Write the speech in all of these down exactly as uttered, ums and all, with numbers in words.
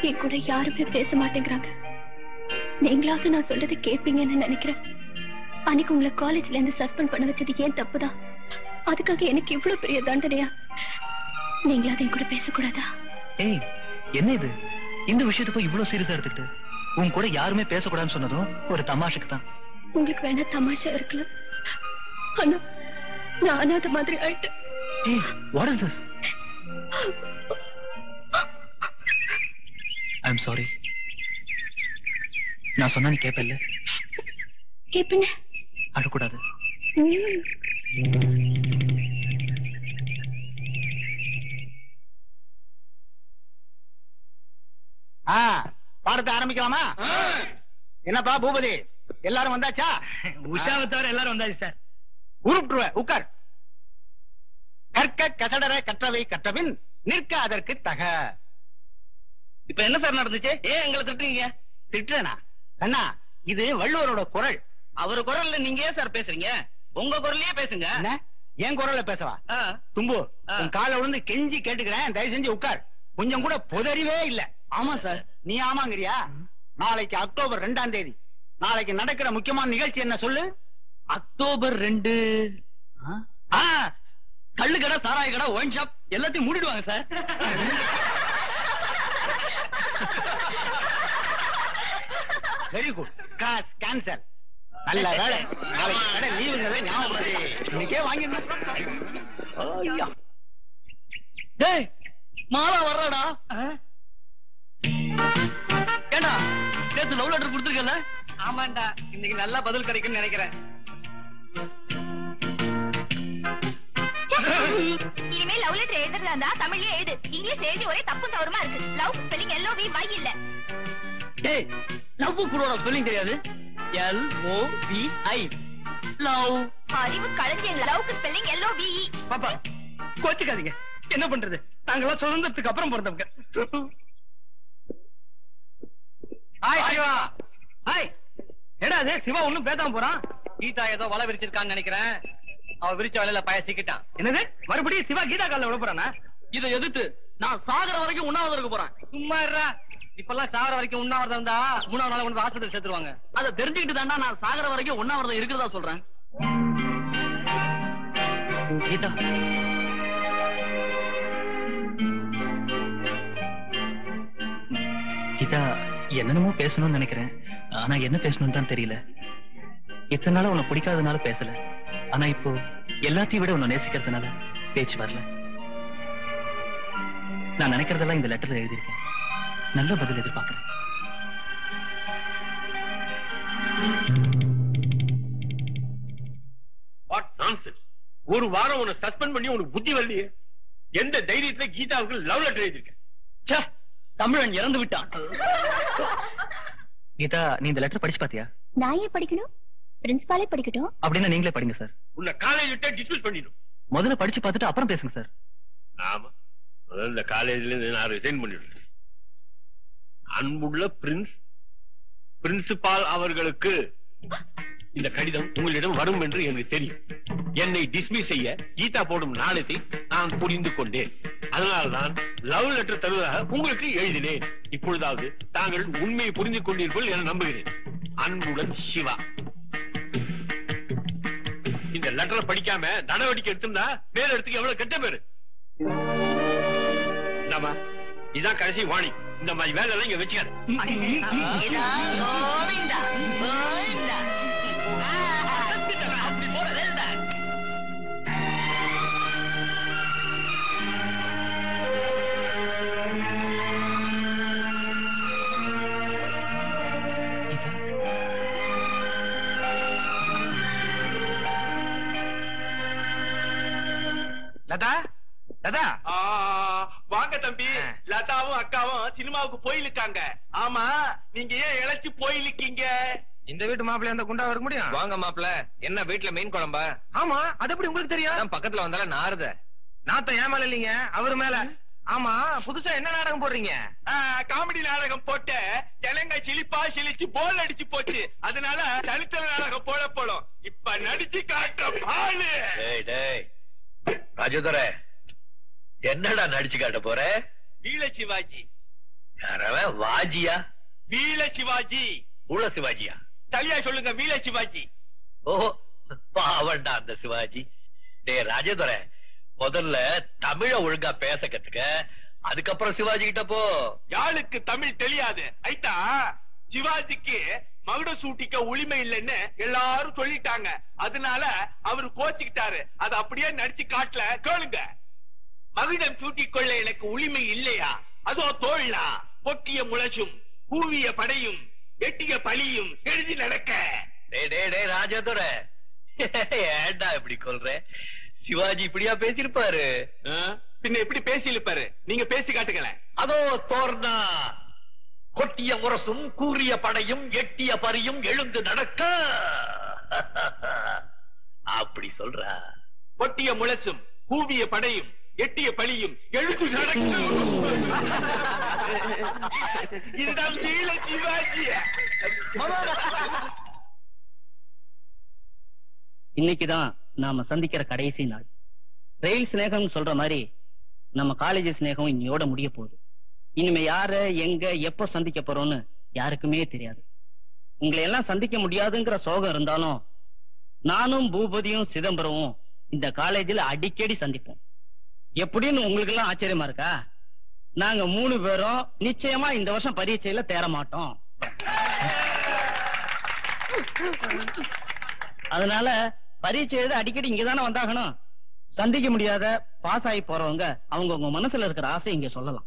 என் கூட யாருமே பேச மாட்டேங்கிறாங்க. நீங்களாவது நான் சொல்றது கேட்பீங்கன்னு நினைக்கிறேன். அன்னைக்கு உங்களை காலேஜ்ல இருந்து சஸ்பெண்ட் பண்ண வச்சது ஏன் தப்புதான். அதுக்காக எனக்கு இவ்வளவு பெரிய தண்டனையா? நீங்களாவது என் கூட பேசக்கூடாதா? ஏய், என்ன இது? இந்த விஷயத்தை போய் இவ்வளவு சீரியஸா எடுத்துக்கிட்டு உன் கூட யாருமே பேசக்கூடாதுன்னு சொன்னதும் ஒரு தமாஷுக்கு தான். உங்களுக்கு வேணா தமாஷா இருக்கலாம், ஆனா நான் அனாதை மாதிரி ஆயிட்டேன். ஏய், what is this? I'm sorry. நான் சொன்னா நீ கேப்ப இல்ல? கேப்பேன்னு அழக்கூடாது. பாடத்தை ஆரம்பிக்கலாமா? என்னப்பா பூபதி, எல்லாரும் வந்தாச்சா? உஷாவை தவிர எல்லாரும் வந்தாச்சு சார். உருட்டுருவ, உட்கார். கற்க கசடர கற்றவை கற்றபின் நிற்க அதற்கு தக. இப்ப என்ன சார் நடந்துச்சு? ஏன் எங்களை திட்டுறீங்க? திட்டுறேனா? அண்ணா, இது வள்ளுவரோட குரல். அவரு குரல்ல நீங்க ஏன் சார் பேசுறீங்க? உங்க குரல்லயே பேசுங்க. என்ன என் குரல்ல பேசவா? தும்பு, உன் காலை விழுந்து கெஞ்சி கேட்டுக்கிறேன், தயவு செஞ்சு உட்கார். கொஞ்சம் கூட புதறிவே இல்ல. ஆமா சார். நீ ஆமாங்கிறியா? நாளைக்கு அக்டோபர் ரெண்டாம் தேதி நாளைக்கு நடக்கிற முக்கியமான நிகழ்ச்சி என்ன சொல்லு? அக்டோபர் ரெண்டு கள்ளு கடை, சாராய கடை, ஒயின் ஷாப் எல்லாத்தையும் மூடிடுவாங்க sir. Very good. Gas cancel. நல்ல வேலை, நாளைக்கு கடை லீவுங்கிறத ஞாபகம் இன்னைக்கே வாங்கிடணும். டேய், மாலா வர்றாடா. ஏண்டா நேத்து லவ் லெட்டர் கொடுத்துருக்கல? ஆமாண்டா, இன்னைக்கு நல்லா பதில் கிடைக்கும்னு நினைக்கிறேன். இனிமே லவ் லெட்டர் எழுதுறதா இருந்தா தமிழ்லயே எழுது. இங்கிலீஷ் எழுதி ஒரே தப்பு தவறுமா இருக்கு. Love spelling L O V Y இல்ல. டேய், லவ் கூட ஸ்பெல்லிங் தெரியாது? L O V I. Love. அறிவு கலைஞர். லவ்க்கு spelling L O V E. பாப்பா கோச்சுக்காதீங்க. என்ன பண்றது, நாங்களாம் சுதந்திரத்துக்கு அப்புறம் பிறந்தவங்க. ஹாய் சிவா. ஹாய். ஏடா அது சிவா ஒண்ணும் பேசாம போறான்? கீதா ஏதோ வலை விரிச்சிருக்கான்னு நினைக்கிறேன். அவ விரிச்ச வலையில பய சிக்கிட்டான். என்னது, மறுபடியும் சிவா கீதா கால விட போறானா? இதை எதிர்த்து நான் சாகர வரைக்கும் உண்ணாவிரதம் இருக்க போறேன். சும்மா இருடா. இப்பெல்லாம் சாகர வரைக்கும் உண்ணாவிரதம் இருந்தா மூணாவது நாள் கொண்டு ஆஸ்பத்திரி சேர்த்துருவாங்க. அதை தெரிஞ்சுக்கிட்டு தாண்டா நான் சாகர வரைக்கும் உண்ணாவிரதம் இருக்கிறதா சொல்றேன். கீதா, கீதா, என்னென்னமோ பேசணும்னு நினைக்கிறேன். ஆனா என்ன பேசணும்னு தான் தெரியல. இத்தனை நாள உன்னை பிடிக்காதனால பேசல. ஆனா இப்போ எல்லாத்தையும் விட உன்னை நேசிக்கிறதுனால பேச்சு வரல. நான் நினைக்கிறதெல்லாம் இந்த லெட்டர்ல எழுதியிருக்கேன். நல்ல பதில் எதிர்பார்க்கிறேன். What nonsense. ஒரு வாரம் உன்னை சஸ்பெண்ட் பண்ணி உனக்கு புத்தி வரலையே. எந்த தைரியத்துல கீதாவுக்கு லவ் லெட்டர் எழுதியிருக்கேன்? தமிழன் இறந்து விட்டான். கீதா, நீ இந்த லெட்டர் படிச்சு பாத்தியா? நான் ஏன் படிக்கணும்? பிரின்சிபாலே படிக்கட்டும். அப்படின்னா நீங்களே படிங்க சார். உன்னை காலேஜ் விட்டு டிஸ்மிஸ் பண்ணிடும். முதல்ல படிச்சு பார்த்துட்டு அப்புறம் பேசுங்க சார். ஆமா, முதல்ல இந்த காலேஜ்ல இருந்து நான் ரிசைன் பண்ணிடுறேன். அன்புள்ள பிரின்ஸ் பிரின்சிபால் அவர்களுக்கு இந்த கடிதம் உங்களிடம் வரும் என்று எனக்கு தெரியும். என்னை டிஸ்மிஸ் செய்ய கீதா போடும் நாணயத்தை நான் புரிந்து கொண்டேன். அதனால்தான் லவ் லெட்டர் தருவதாக உங்களுக்கு எழுதினேன். இப்பொழுதாவது தாங்கள் உண்மையை புரிந்து கொண்டீர்கள் என நம்புகிறேன். அன்புடன் சிவா. இந்த லெட்டரை படிக்காம நடவடிக்கை எடுத்துனா பேர் எடுத்துக்கு எவ்வளவு கெட்ட பேரு. இதான் கடைசி வாணி. இந்த மாதிரி வேலை எல்லாம் இங்க வச்சுக்காது. லதா, லதா. வாங்க தம்பி. லதாவும் அக்காவும் சினிமாவுக்கு போயிருக்காங்க. ஆமா, நீங்க ஏன் இழைச்சி போயிருக்கீங்க? இந்த வீட்டு மாப்பிள்ளை அந்த குண்டா இருக்க முடியும்? வாங்க மாப்பிள்ள. என்ன வீட்டுல மீன் குழம்பா? ஆமா, அது எப்படி உங்களுக்கு தெரியும்? பக்கத்துல வந்தாலும் நாருத. நாத்த ஏன் மேல இல்லீங்க, அவரு மேல. ஆமா, புதுசா என்ன நாடகம் போடுறீங்க? காமெடி நாடகம் போட்ட ஜனங்க சிலிப்பா சிலிச்சு போல் அடிச்சு போச்சு. அதனால தனித்தல நாடகம் போட போடும். இப்ப நடிச்சு காட்டுற பாலு. ராஜதுரை, என்னடா நடிச்சு காட்ட போற? வீர சிவாஜி. யாரவன் வாஜியா? வீல சிவாஜி. உள்ள சிவாஜியா? சரியா சொல்லுங்க, வீல சிவாஜி. ஓ பாவண்டா அந்த சிவாஜி. டே ராஜேந்திர, முதல்ல தமிழ ஒழுங்கா பேச கத்துக்க, அதுக்கப்புறம் சிவாஜி கிட்ட போ. யாளுக்கு தமிழ் தெரியாது. ஐட்டா சிவாஜிக்கு மகுட சூட்டிக்க உரிமை இல்லைன்னு எல்லாரும் சொல்லிட்டாங்க. அதனால அவரு கோச்சுக்கிட்டாரு. அது அப்படியே நடிச்சு காட்டல. கேளுங்க. மகுடம் சூட்டிக் கொள்ள எனக்கு உரிமை இல்லையா? அதோ தோழா பொட்டிய முழசும் கூவிய படையும் எட்டிய பலியும் எழுதி நடக்க. டே டே டே ராஜேந்திர, ஏண்டா இப்படி கொல்ற? சிவாஜி இப்படியா பேசிருப்பாரு? பின்ன எப்படி பேசி இருப்பாரு? நீங்க பேசி காட்டுங்களேன். அதோ தோர்னா கொட்டிய முரசும் கூறிய படையும் எட்டிய பரியும் எழுந்து நடக்க அப்படி சொல்றா. கொட்டிய முழசும் கூவிய படையும் எட்டிய பலியும் எழுந்து நடக்க. இதுதான் வீல சிவாஜி. இன்னைக்குதான் நாம சந்திக்கிற கடைசி நாள். ரயில் சிநேகம் சொல்ற மாதிரி நம்ம காலேஜ் சிநேகம் இன்னையோட முடிய போகுது. இனிமே யார எங்க எப்ப சந்திக்க போறோம்னு யாருக்குமே தெரியாது. உங்களை எல்லாம் சந்திக்க முடியாதுங்கிற சோகம் இருந்தாலும் நானும் பூபதியும் சிதம்பரமும் இந்த காலேஜில் அடிக்கடி சந்திப்போம். எப்படின்னு உங்களுக்கு எல்லாம் ஆச்சரியமா இருக்கா? நாங்க மூணு பேரும் நிச்சயமா இந்த வருஷம் பரீட்சையில தேர மாட்டோம். அதனால பரீட்சை எழுத அடிக்கடி இங்கதானே வந்தாகணும். சந்திக்க முடியாத பாஸ் ஆகி போறவங்க அவங்க உங்க மனசுல இருக்கிற ஆசை இங்க சொல்லலாம்.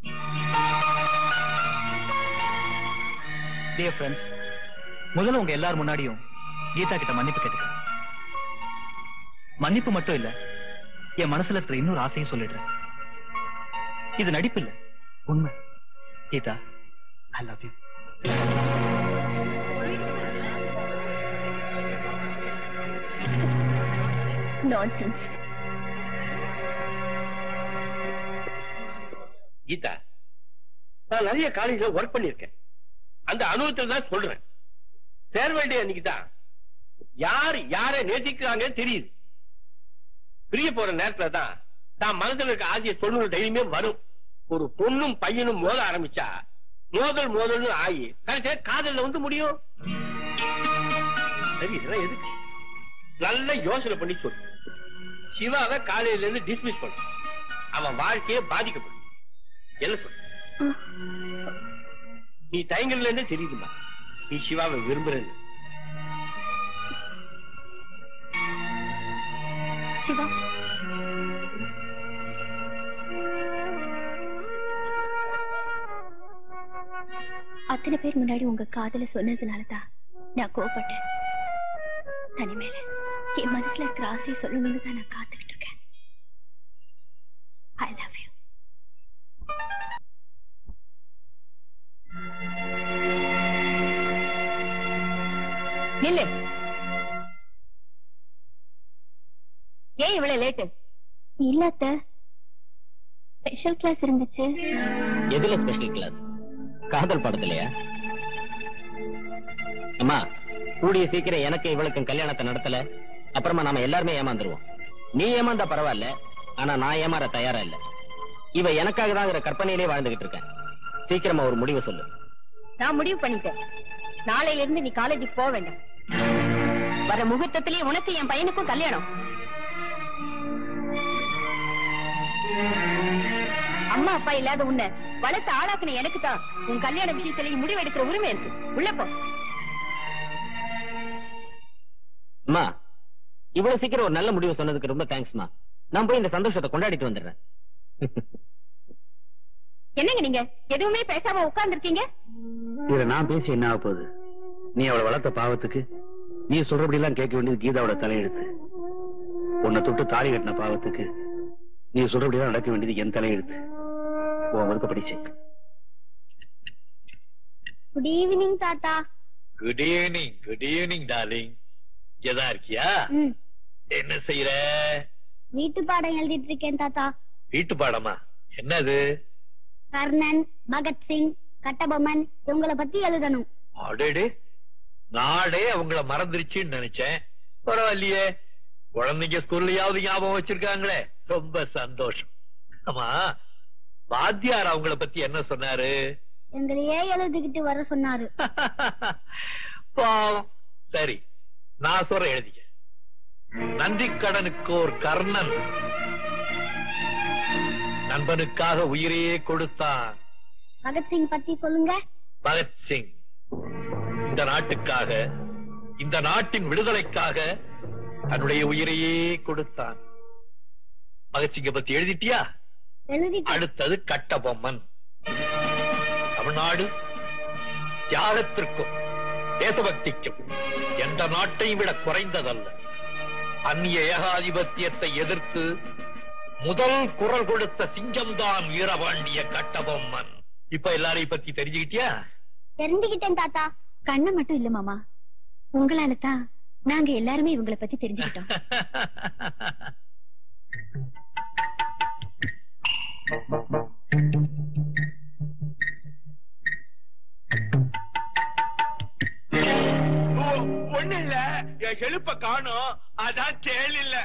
டியர் ஃப்ரெண்ட்ஸ், முதல்ல உங்க எல்லாரும் முன்னாடியும் கீதா கிட்ட மன்னிப்பு கேட்டுக்கிறேன். மன்னிப்பு மட்டும் இல்ல, என் மனசுல இருக்கிற இன்னொரு ஆசையும் சொல்லிடுறேன். இது நடிப்பு இல்ல, உண்மை. Geetha, I love you. Nonsense. Geetha, நான் நிறைய காலேஜ்ல ஒர்க் பண்ணிருக்கேன். அந்த அனுபவத்துல தான் சொல்றேன். சேர வேண்டிய அன்னைக்குதான் யார் யாரை நேசிக்கிறாங்கன்னு தெரியுது. பிரிய போற நேரத்துல தான் தான் மனசுல இருக்க ஆசையை சொல்லணும் தைரியமே வரும். ஒரு பொண்ணும் பையனும் மோத ஆரம்பிச்சா மோதல் மோதல்னு ஆகி கடைசியா காதல்ல வந்து முடியும். சரி, இதெல்லாம் எதுக்கு? நல்ல யோசனை பண்ணி சொல்லு. சிவாவை காலையில இருந்து டிஸ்மிஸ் பண்ண, அவன் வாழ்க்கையே பாதிக்கப்படும். என்ன சொல்ற? நீ தயங்கல்ல இருந்தே தெரியுதுமா நீ சிவாவை விரும்புறன்னு. சிவா, அத்தனை பேர் முன்னாடி உங்க காதல சொன்னதுனாலதான் நான் கோபப்பட்டேன். தனிமேல என் மனசுல இருக்கிற ஆசையை சொல்லணும்னு தான் நான் காத்துக்கிட்டு இருக்கேன். I love you. நில்லு. ஏன் இவ்வளவு லேட்டு? இல்ல அத்தை, ஸ்பெஷல் கிளாஸ் இருந்துச்சு. எதுல ஸ்பெஷல் கிளாஸ்? காதல் படத்துலயா? அம்மா, கூடிய சீக்கிரம் எனக்கு இவளுக்கும் கல்யாணத்தை நடத்தல, அப்புறமா நாம எல்லாருமே ஏமாந்துருவோம். நீ ஏமாந்தா பரவாயில்ல, ஆனா நான் ஏமாற தயாரா இல்ல. இவ எனக்காக தான் கற்பனையிலே வாழ்ந்துகிட்டு இருக்கேன். சீக்கிரமா ஒரு முடிவு சொல்லு. நான் முடிவு பண்ணிட்டேன். நாளையில இருந்து நீ காலேஜுக்கு போக வேண்டாம். வர முகூர்த்தத்திலேயே உனக்கு என் பையனுக்கும் கல்யாணம். அம்மா அப்பா இல்லாத உன்னை வளர்த்து ஆளாக்குன எனக்கு தான் உன் கல்யாண விஷயத்திலேயே முடிவு எடுக்கிற உரிமை இருக்கு. உள்ள போ. அம்மா, இவ்வளவு சீக்கிரம் ஒரு நல்ல முடிவு சொன்னதுக்கு ரொம்ப தேங்க்ஸ்மா. நான் போய் இந்த சந்தோஷத்தை கொண்டாடிட்டு வந்துடுறேன். என்னங்க நீங்க எதுவுமே பேசாம உட்கார்ந்து இருக்கீங்க? இதுல நான் பேசி என்ன ஆக போகுது? நீ அவளை வளர்த்த பாவத்துக்கு நீ சொல்றபடி எல்லாம் கேட்க வேண்டியது கீதாவோட தலையெழுத்து. உன்னை தொட்டு தாலி கட்டின பாவத்துக்கு நீ சொல்றபடி எல்லாம் நடக்க வேண்டியது என் தலையெழுத்து. உன் வருத்தப்படி செய். குட் ஈவினிங் தாத்தா. Good evening. Good evening darling. எதா இருக்கியா? என்ன செய்யற? வீட்டு பாடம் எழுதிட்டு இருக்கேன் தாத்தா. வீட்டு பாடமா? என்னது? கர்ணன், பகத்சிங், கட்டபொம்மன் இவங்களை பத்தி எழுதணும். அடேடே, நாடே அவங்கள மறந்துருச்சுன்னு நினைச்சேன். பரவாயில்லையே, குழந்தைங்க ஸ்கூல்லயாவது ஞாபகம் வச்சிருக்காங்களே, ரொம்ப சந்தோஷம். ஆமா, வாத்தியார் அவங்கள பத்தி என்ன சொன்னாரு? எங்களையே எழுதிக்கிட்டு வர சொன்னாரு. பாவம். சரி, நான் சொல்ற எழுதிக்க. நந்திக்கடனுக்கு ஒரு கர்ணன் நண்பனுக்காக உயிரையே கொடுத்தான். பகத்சிங் பத்தி சொல்லுங்க. பகத்சிங் இந்த நாட்டுக்காக, இந்த நாட்டின் விடுதலைக்காக தன்னுடைய உயிரையே கொடுத்தான். பகத்சிங்க பத்தி எழுதிட்டியா? எழுதிட்டேன். அடுத்தது கட்டபொம்மன். தமிழ்நாடு தியாகத்திற்கும் தேசபக்திக்கும் எந்த நாட்டையும் விட குறைந்ததல்ல. அந்நிய ஏகாதிபத்தியத்தை எதிர்த்து முதல் குரல் கொடுத்த சிங்கம்தான் வீரபாண்டிய கட்டபொம்மன். இப்ப எல்லாரையும் பத்தி தெரிஞ்சுக்கிட்டியா? தெரிஞ்சுக்கிட்டேன் தாத்தா. கண்ணு மட்டும் இல்ல மாமா, உங்களால தான் நாங்க எல்லாருமே இவங்களை பத்தி தெரிஞ்சுக்கிட்டோம். ஒண்ணு இல்ல, என் செழுப்ப காணும், அதான் கேள் இல்ல.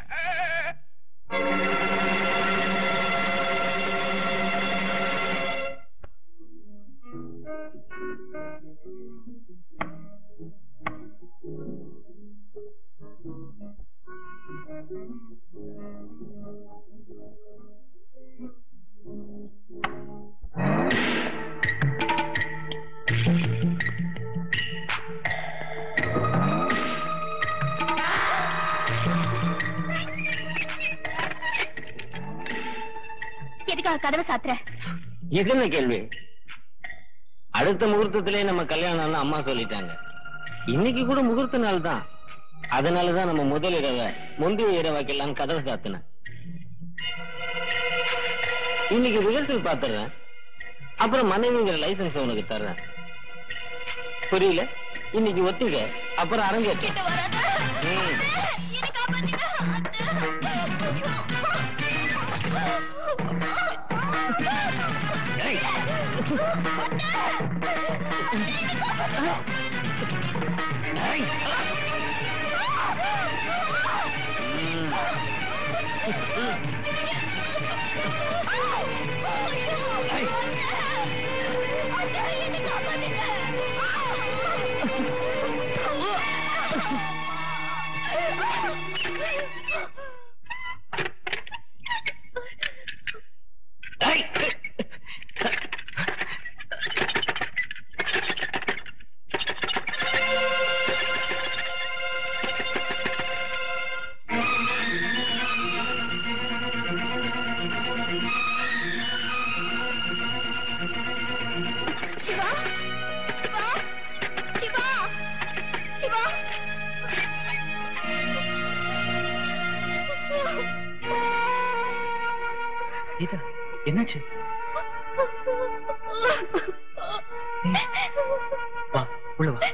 எதுக்காக கதவை சாத்துற? இது என்ன கேள்வி? அடுத்த முகூர்த்தத்திலே நம்ம கல்யாணம்னு அம்மா சொல்லிட்டாங்க. இன்னைக்கு கூட முகூர்த்த நாள் தான். அதனாலதான் நம்ம முதல் இரவை முந்தைய இரவாக்கெல்லாம் கதவை சாத்தின. இன்னைக்கு ரிஹர்சல் பாத்துறேன், அப்புறம் மனைவிங்கிற லைசன்ஸ் உனக்கு தர்றேன். புரியல? இன்னைக்கு ஒத்திக, அப்புறம் அரங்கேற்ற. கீதா, என்னாச்சு? வா, உள்ள வா.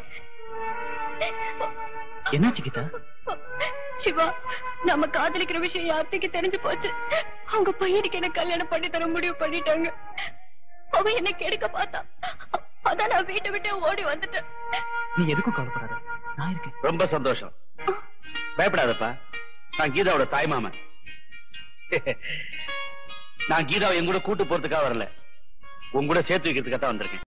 என்னாச்சு கீதா? சிவா, நம்ம காதலிக்கிற விஷயம் யார்த்துக்கு தெரிஞ்சு போச்சு. அவங்க பையனுக்கு என்ன கல்யாணம் பண்ணி தர முடிவு பண்ணிட்டாங்க. அவன் என்ன கெடுக்க பார்த்தா, அதான் நான் வீட்டை விட்டு ஓடி வந்துட்டேன். நீ எதுக்கும் கவலைப்படாத, நான் இருக்கேன். ரொம்ப சந்தோஷம். பயப்படாதப்பா, நான் கீதாவோட தாய் மாமன். நான் கீதாவை என் கூட கூட்டு போறதுக்காக வரல, உங்க கூட சேர்த்து வைக்கிறதுக்காக தான் வந்திருக்கேன்.